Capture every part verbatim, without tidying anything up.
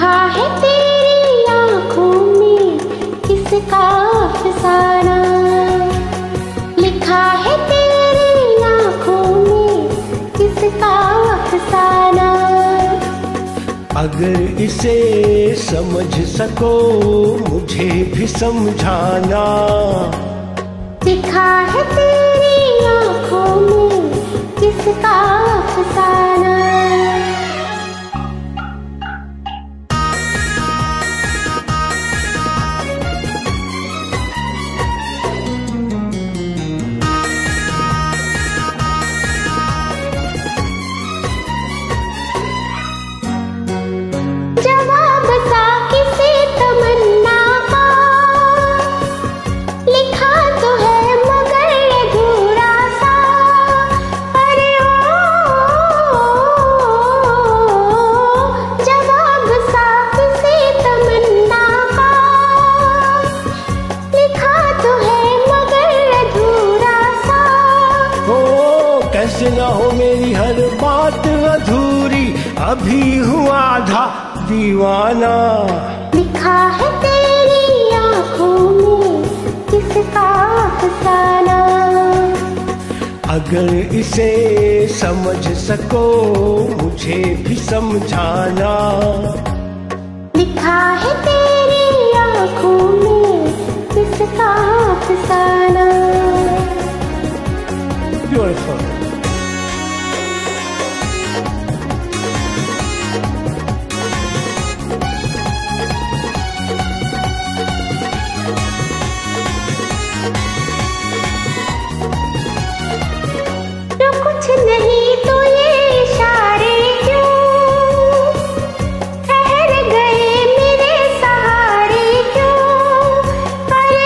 लिखा है तेरी आँखों में किसका अफसाना, लिखा है तेरी आँखों में किसका अफसाना। अगर इसे समझ सको मुझे भी समझाना, लिखा है तेरी आँखों में किसका अफसाना। जवाब सा किसी तमन्ना का लिखा तो है मगर अधूरा सा। अरे ओ जवाब सा किसी तमन्ना का लिखा तो है मगर अधूरा सा। ओ कैसे ना हो मेरी हर बात अधूरी, अभी हुआ आधा दीवाना। लिखा है तेरी आँखों में किसका अफसाना। अगर इसे समझ सको मुझे भी समझाना, लिखा है तेरी आँखों में किसका अफसाना। ब्यूटीफुल। कुछ नहीं तो ये इशारे क्यों ठहर गए मेरे सहारे क्यों। अरे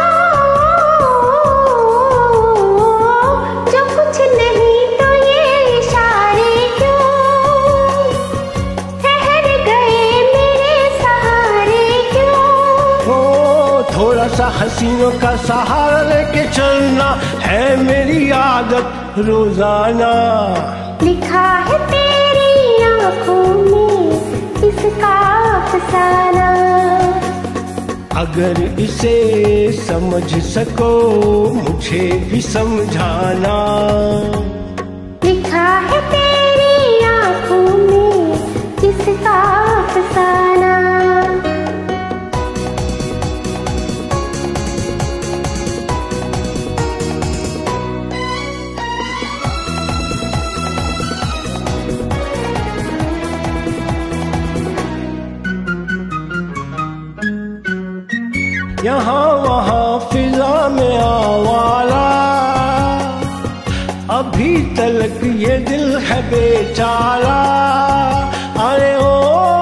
ओ जो कुछ नहीं तो ये इशारे क्यों ठहर गए मेरे सहारे क्यों। ओ थोड़ा सा हसीनों का सहारा लेके चलना है मेरी आदत रोजाना। लिखा है तेरी आँखों में किसका अफसाना। अगर इसे समझ सको मुझे भी समझाना, लिखा है तेरी आँखों में किसका अफसाना। यहाँ वहाँ फिजा में आवारा, अभी तलक ये दिल है बेचारा। अरे ओ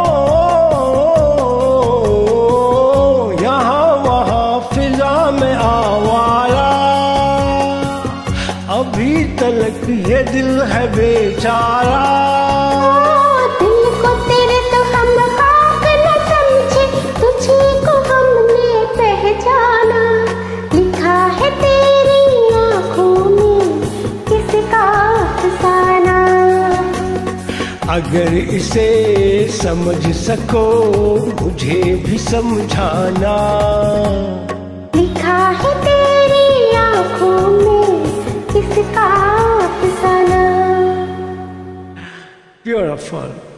यहाँ वहाँ फिजा में आवारा, अभी तलक ये दिल है बेचारा। लिखा है तेरी आँखों में किसका अफसाना। अगर इसे समझ सको मुझे भी समझाना, लिखा है तेरी आँखों में किसका अफसाना। ब्यूटीफुल।